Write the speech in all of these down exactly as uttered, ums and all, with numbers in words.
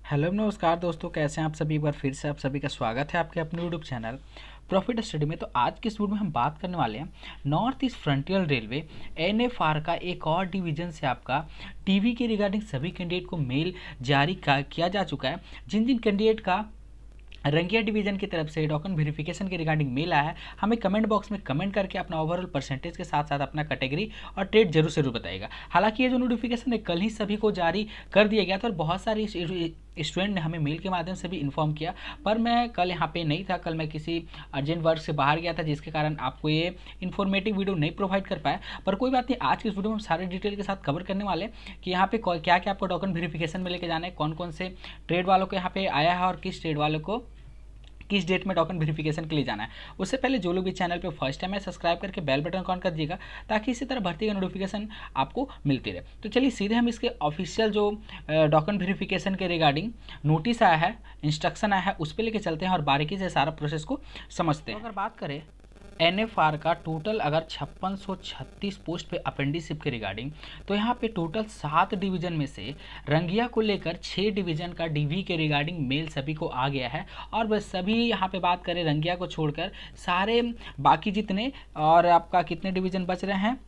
Hello नमस्कार दोस्तों, कैसे हैं आप सभी। एक बार फिर से आप सभी का स्वागत है आपके अपने यूट्यूब चैनल प्रॉफिट स्टडी में। तो आज के इस वीडियो में हम बात करने वाले हैं north east frontier railway N F R का एक और डिवीजन से आपका टीवी के रिगार्डिंग सभी कैंडिडेट को मेल जारी किया जा चुका है। जिन जिन कैंडिडेट का रंगिया डिवीजन की तरफ से डॉक्यूमेंट वेरिफिकेशन के रिगार्डिंग मेल आया है, हमें कमेंट बॉक्स में कमेंट करके अपना ओवरऑल परसेंटेज के साथ साथ अपना कैटेगरी और ट्रेड जरूर जरूर बताइएगा। हालांकि ये जो नोटिफिकेशन है कल ही सभी को जारी कर दिया गया था और बहुत सारे स्टूडेंट ने हमें मेल के माध्यम से भी इन्फॉर्म किया, पर मैं कल यहाँ पे नहीं था। कल मैं किसी अर्जेंट वर्क से बाहर गया था, जिसके कारण आपको ये इन्फॉर्मेटिव वीडियो नहीं प्रोवाइड कर पाया। पर कोई बात नहीं, आज की इस वीडियो में हम सारे डिटेल के साथ कवर करने वाले कि यहाँ पे क्या क्या आपको डॉक्यूमेंट वेरिफिकेशन में लेके जाना है, कौन कौन से ट्रेड वालों को यहाँ पे आया है और किस ट्रेड वालों को किस डेट में डॉक्यूमेंट वेरिफिकेशन के लिए जाना है। उससे पहले जो लोग भी चैनल पे फर्स्ट टाइम है, सब्सक्राइब करके बेल बटन ऑन कर दीजिएगा ताकि इसी तरह भर्ती का नोटिफिकेशन आपको मिलती रहे। तो चलिए सीधे हम इसके ऑफिशियल जो डॉक्यूमेंट वेरिफिकेशन के रिगार्डिंग नोटिस आया है, इंस्ट्रक्शन आया है, उस पर लेके चलते हैं और बारीकी से सारा प्रोसेस को समझते हैं। तो अगर बात करें एन एफ आर का टोटल अगर छप्पन सौ छत्तीस पोस्ट पे अपेंडिसिप के रिगार्डिंग, तो यहाँ पे टोटल सात डिवीजन में से रंगिया को लेकर छः डिवीजन का डीवी के रिगार्डिंग मेल सभी को आ गया है। और बस सभी यहाँ पे बात करें रंगिया को छोड़कर सारे बाकी जितने और आपका कितने डिवीजन बच रहे हैं,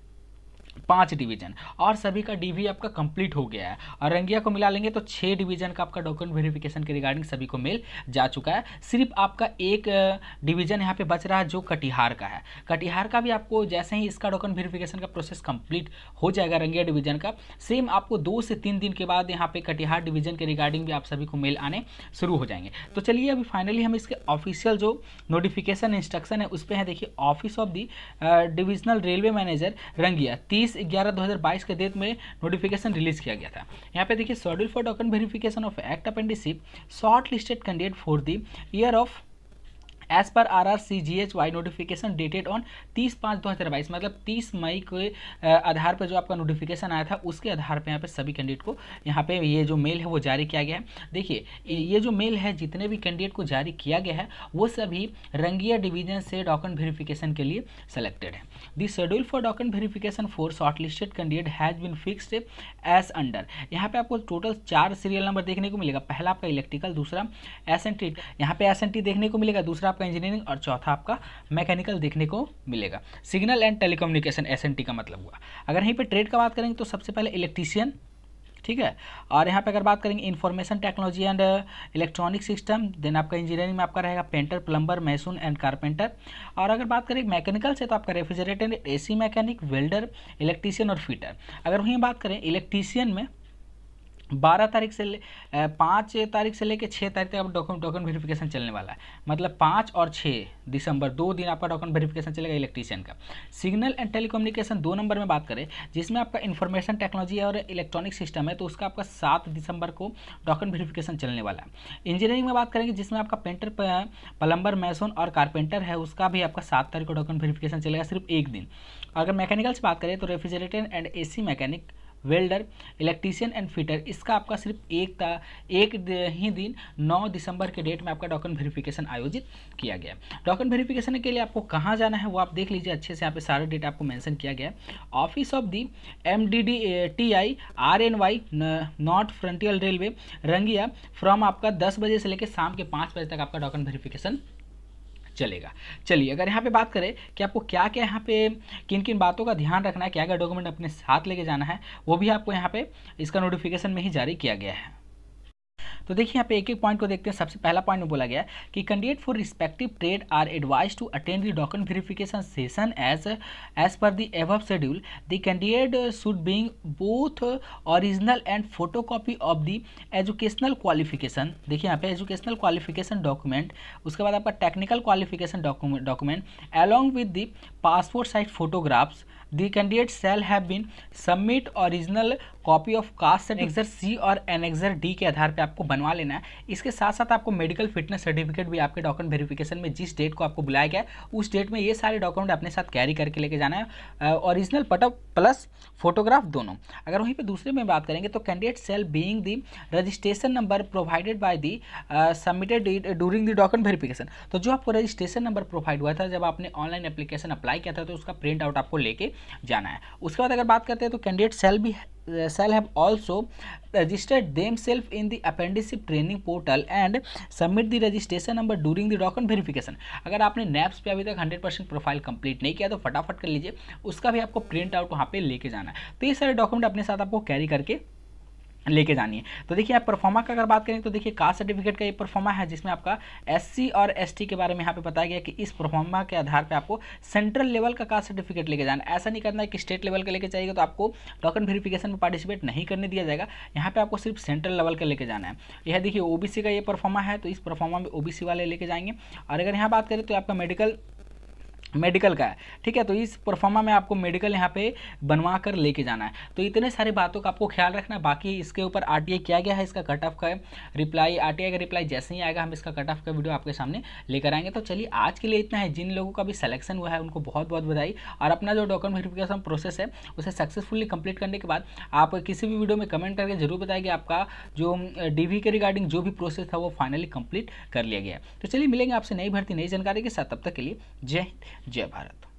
पांच डिवीजन, और सभी का डीवी आपका कंप्लीट हो गया है। और रंगिया को मिला लेंगे तो छः डिवीजन का आपका डॉक्यूमेंट वेरिफिकेशन के रिगार्डिंग सभी को मेल जा चुका है। सिर्फ आपका एक डिवीजन यहाँ पे बच रहा है जो कटिहार का है। कटिहार का भी आपको जैसे ही इसका डॉक्यूमेंट वेरिफिकेशन का प्रोसेस कंप्लीट हो जाएगा रंगिया डिवीजन का, सेम आपको दो से तीन दिन के बाद यहाँ पे कटिहार डिवीजन के रिगार्डिंग भी आप सभी को मेल आने शुरू हो जाएंगे। तो चलिए अभी फाइनली हम इसके ऑफिशियल जो नोटिफिकेशन इंस्ट्रक्शन है उस पर है। देखिए, office of the divisional railway manager Rangiya तीस ग्यारह दो हज़ार बाईस के डेट में नोटिफिकेशन रिलीज किया गया था। यहाँ पे देखिए, schedule for document verification of act apprenticeship short listed candidate for the year of as per R R C G H Y notification dated on तीस पाँच दो हज़ार बाईस, मतलब तीस मई के आधार पर जो आपका नोटिफिकेशन आया था उसके आधार पर यहाँ पे सभी कैंडिडेट को यहाँ पे ये जो मेल है वो जारी किया गया है। देखिए, ये जो मेल है जितने भी कैंडिडेट को जारी किया गया है वो सभी रंगिया डिवीजन से डॉक्यूमेंट वेरिफिकेशन के लिए सेलेक्टेड है। The schedule for document verification for short listed candidate has been fixed as under. यहाँ पे आपको टोटल चार सीरियल नंबर देखने को मिलेगा। पहला आपका इलेक्ट्रिकल, दूसरा एस एन टी, यहाँ पे एस एन टी देखने को मिलेगा, दूसरा आपका इंजीनियरिंग और चौथा आपका मैकेनिकल देखने को मिलेगा। Signal and telecommunication S N T का मतलब हुआ। अगर यहीं पे ट्रेड का बात करेंगे तो सबसे पहले इलेक्ट्रीशियन, ठीक है। और यहाँ पे अगर बात करेंगे information technology and electronic system, then आपका इंजीनियरिंग में आपका रहेगा painter, plumber, mason and carpenter. और अगर बात करें मैकेनिकल से तो आपका refrigerator, AC mechanic, welder, electrician और फिटर। अगर वहीं बात करें इलेक्ट्रीशियन में बारह तारीख से पाँच तारीख से लेकर छः तारीख तक आप डॉक्यूमेंट डॉक्यूमेंट वेरिफिकेशन चलने वाला है। मतलब पाँच और छः दिसंबर दो दिन आपका डॉक्यूमेंट वेरिफिकेशन चलेगा इलेक्ट्रीशियन का। सिग्नल एंड टेलीकम्युनिकेशन दो नंबर में बात करें, जिसमें आपका इन्फॉर्मेशन टेक्नोलॉजी और इलेक्ट्रॉनिक सिस्टम है, तो उसका आपका सात दिसंबर को डॉक्यूमेंट वेरिफिकेशन चलने वाला है। इंजीनियरिंग में बात करेंगे जिसमें आपका पेंटर, प्लम्बर, मैसून और कारपेंटर है, उसका भी आपका सात तारीख को डॉक्यूमेंट वेरिफिकेशन चलेगा, सिर्फ एक दिन। अगर मैकेनिकल से बात करें तो refrigerator and A C mechanic, welder, electrician and fitter, इसका आपका सिर्फ एक ता एक ही दिन नौ दिसंबर के डेट में आपका डॉक्यूमेंट वेरिफिकेशन आयोजित किया गया। डॉक्यूमेंट वेरिफिकेशन के लिए आपको कहाँ जाना है वो आप देख लीजिए अच्छे से, यहाँ पे सारे डेट आपको मेंशन किया गया है। Office of the M D D T I R N Y north frontier railway Rangiya from आपका दस बजे से लेकर शाम के पाँच बजे तक आपका डॉक्यूमेंट वेरिफिकेशन चलेगा। चलिए अगर यहाँ पे बात करें कि आपको क्या क्या यहाँ पे किन किन बातों का ध्यान रखना है, क्या क्या डॉक्यूमेंट अपने साथ लेके जाना है, वो भी आपको यहाँ पे इसका नोटिफिकेशन में ही जारी किया गया है। तो देखिए यहाँ पे एक एक पॉइंट को देखते हैं। सबसे पहला पॉइंट में बोला गया कि candidate for respective trade are advise to attend the document verification session as as per the above schedule. The candidate should being both original and photocopy of the educational qualification. देखिए यहाँ पे educational qualification document, उसके बाद आपका technical qualification document document along with the passport size photographs. The candidate shall have been submit original copy of caste annexure C और annexure D के आधार पे आपको बनवा लेना है। इसके साथ साथ आपको मेडिकल फिटनेस सर्टिफिकेट भी आपके डॉक्यूमेंट वेरिफिकेशन में जिस डेट को आपको बुलाया गया उस डेट में ये सारे डॉक्यूमेंट अपने साथ कैरी करके लेके जाना है, ओरिजिनल पटअ प्लस फोटोग्राफ दोनों। अगर वहीं पे दूसरे में बात करेंगे तो candidate shall being the registration number provided by the submitted during the document verification. तो जो आपको रजिस्ट्रेशन नंबर प्रोवाइड हुआ था जब आपने ऑनलाइन एप्लीकेशन अप्लाई किया था तो उसका प्रिंट आउट आपको लेके जाना है। उसके बाद अगर बात करते हैं तो कैंडिडेट सेल भी shall have also registered themselves in the apprenticeship training portal and submit the registration number during the document verification। अगर आपने नैप्स पे अभी तक हंड्रेड परसेंट प्रोफाइल कंप्लीट नहीं किया तो फटाफट कर लीजिए, उसका भी आपको प्रिंट आउट वहाँ पे लेके जाना है। तो ये सारे डॉक्यूमेंट अपने साथ आपको कैरी करके लेके जानी है। तो देखिए आप परफॉर्मा का अगर बात करें तो देखिए कास्ट सर्टिफिकेट का ये परफॉर्मा है जिसमें आपका एससी और एसटी के बारे में यहाँ पे बताया गया कि इस परफॉर्मा के आधार पे आपको सेंट्रल लेवल का कास्ट सर्टिफिकेट लेके जाना है। ऐसा नहीं करना है कि स्टेट लेवल का लेके जाइएगा तो आपको डॉक्यूमेंट वेरिफिकेशन में पार्टिसिपेट नहीं करने दिया जाएगा। यहाँ पे आपको सिर्फ सेंट्रल लेवल का लेके जाना है। यह देखिए ओबीसी का ये परफॉर्मा है, तो इस परफॉर्मा में ओबीसी वाले लेके जाएंगे। और अगर यहाँ बात करें तो आपका मेडिकल मेडिकल का है, ठीक है, तो इस परफॉर्मा में आपको मेडिकल यहाँ पे बनवा कर लेके जाना है। तो इतने सारी बातों का आपको ख्याल रखना है। बाकी इसके ऊपर आरटीआई किया गया है, इसका कट ऑफ का रिप्लाई, आरटीआई का रिप्लाई जैसे ही आएगा हम इसका कट ऑफ का वीडियो आपके सामने लेकर आएंगे। तो चलिए आज के लिए इतना है। जिन लोगों का भी सिलेक्शन हुआ है उनको बहुत बहुत बधाई, और अपना जो डॉक्यूमेंट वेरिफिकेशन प्रोसेस है उसे सक्सेसफुली कंप्लीट करने के बाद आप किसी भी वीडियो में कमेंट करके जरूर बताएं कि आपका जो डीवी के रिगार्डिंग जो भी प्रोसेस था वो फाइनली कंप्लीट कर लिया गया है। तो चलिए मिलेंगे आपसे नई भर्ती नई जानकारी के साथ, तब तक के लिए जय हिंद जय भारत।